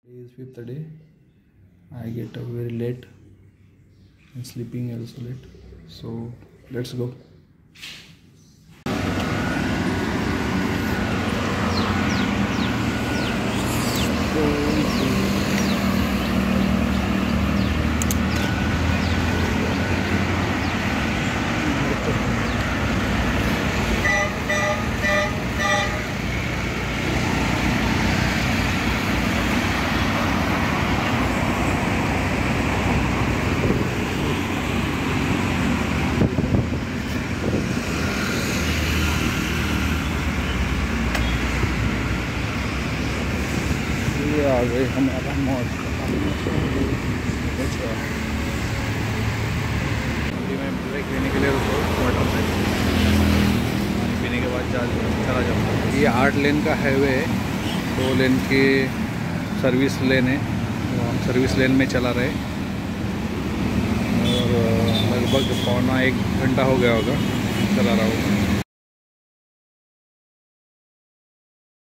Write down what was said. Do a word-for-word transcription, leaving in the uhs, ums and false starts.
Today is fifth day. I get up very late and sleeping also late. So let's go. ये आ गए हमारा mall. अभी मैं break लेने के लिए रुका वाटर से, पानी पीने के बाद चला जाऊँगा। ये आठ लेन का हाईवे है, दो लेन की सर्विस लेन है, तो हम सर्विस लेन में चला रहे और लगभग पौना एक घंटा हो गया होगा चला रहा हूँ।